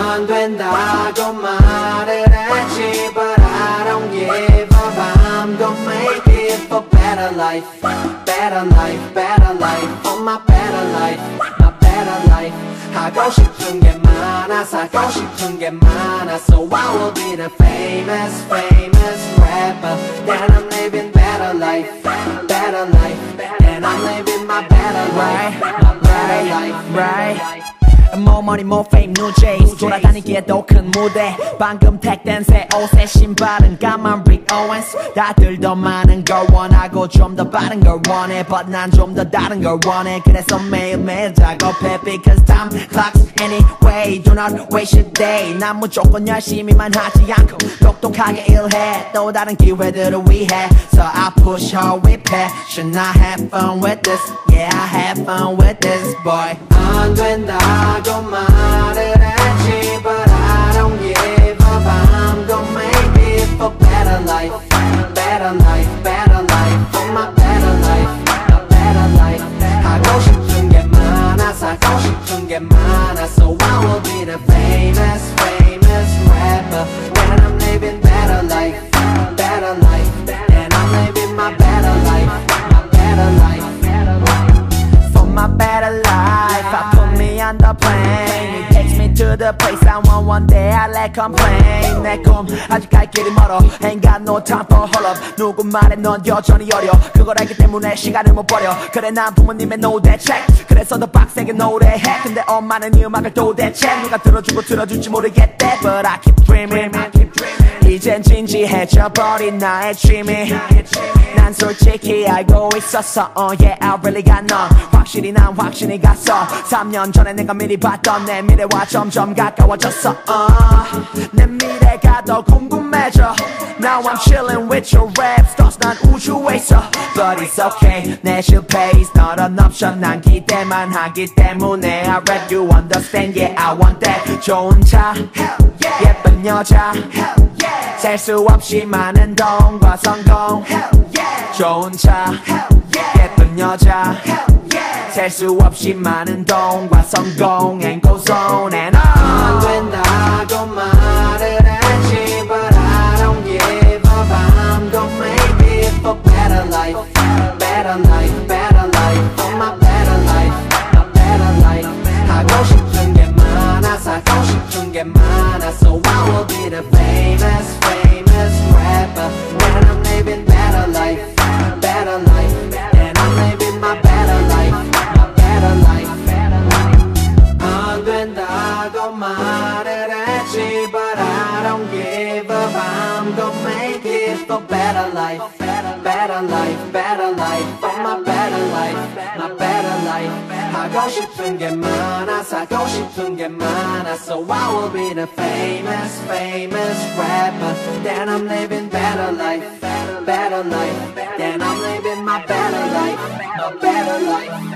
안 된다고 말을 했지, but I don't give up. I'm gonna make it for better life, better life, better life, for my better life, my better life. 하고 싶은 게 많아, 사고 싶은 게 많아, so I will be the famous, famous rapper. Then I'm living better life, better life, and I'm living my better life, my better life, right? More money, more fame, new J's. 돌아다니기에 더 큰 무대. 방금 택된 새 옷에 신발은 까만 Rick Owens. 다들 더 많은 걸 원하고 좀 더 빠른 걸 원해, but 난 좀 더 다른 걸 원해. 그래서 매일매일 작업해, because time clocks anyway. Do not waste your day. 난 무조건 열심히만 하지 않고 똑똑하게 일해. 또 다른 기회들을 위해. So I push hard with passion. I have fun with this. Yeah, I have fun with this, boy. 안 된다고 말을 했지, but I don't give up. I'm gonna make it for better life, better life, better life, for my better life, my better life. 하고 싶은 게 많아, 사고 싶은 게 많아, so I will be the famous, famous rapper. When I'm living better life, better life, and I'm living my better life, my better life. For my better life, I put me on the plane. It takes me to the place I want. One day I let complain. 내 꿈 아직 갈 길이 멀어. Ain't got no time for hold up. 누구 말에 넌 여전히 어려. 그걸 알기 때문에 시간을 못 버려. 그래 난 부모님의 no 대책. 그래서 더 빡세게 노래해. 근데 엄마는 이 음악을 도대체 누가 들어주고 들어줄지 모르겠대. But I keep dreaming, I keep dreaming. 이젠 진지해져버린 나의 취미. 난 솔직히 알고 있었어. Yeah, I really got none. 확실히 난 확신이 갔어. 3년 전에 내가 미리 봤던 내 미래와 점점 가까워졌어. 내 미래가 더 궁금해져. Now I'm chilling with your rap stars. 난 우주에 있어. But it's okay. 내 실패 is not an option. 난 기대만 하기 때문에 I rap you understand. Yeah, I want that. 좋은 차, 예쁜 여자, 셀 수 없이 많은 돈과 성공. 좋은 차, 예쁜 여자, 셀 수 없이 많은 돈과 성공. And goes on and on. 안 된다고 말을 했지, but I don't give up. I'm gonna make it for better life, better life, better life, for my better life, my better life. 하고 싶은 게 많아, 사고 싶은 게 많아, so I will be the famous, famous rapper. When I'm living better life, better life, and I'm living my better life, my better life, better life. 안 된다고 말을 했지, but I don't give up. I'm gonna make it for better life, better life, better life, for my better life, my better life. 하고 싶은 게 많아, 사고 싶은 게 많아, so I will be the famous, famous rapper. Then I'm living better life, better life, then I'm living my better life, my better life.